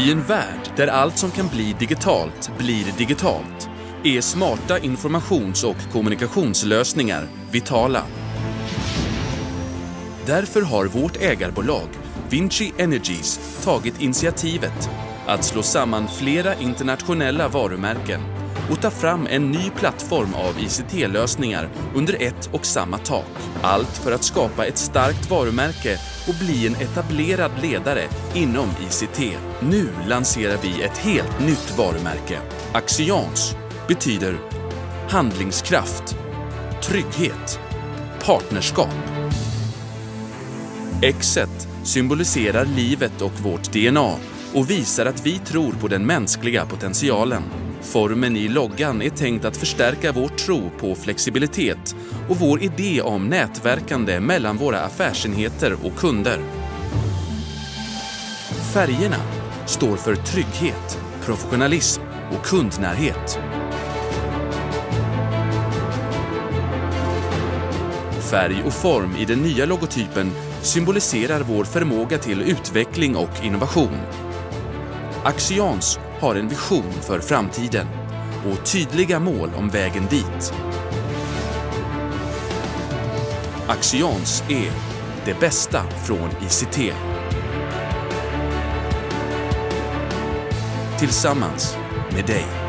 I en värld där allt som kan bli digitalt blir digitalt är smarta informations- och kommunikationslösningar vitala. Därför har vårt ägarbolag Vinci Energies tagit initiativet att slå samman flera internationella varumärken och ta fram en ny plattform av ICT-lösningar under ett och samma tak. Allt för att skapa ett starkt varumärke och bli en etablerad ledare inom ICT. Nu lanserar vi ett helt nytt varumärke. Axians betyder handlingskraft, trygghet, partnerskap. Xet symboliserar livet och vårt DNA och visar att vi tror på den mänskliga potentialen. Formen i loggan är tänkt att förstärka vår tro på flexibilitet och vår idé om nätverkande mellan våra affärsenheter och kunder. Färgerna står för trygghet, professionalism och kundnärhet. Färg och form i den nya logotypen symboliserar vår förmåga till utveckling och innovation. Axians har en vision för framtiden och tydliga mål om vägen dit. Axians är det bästa från ICT. Tillsammans med dig.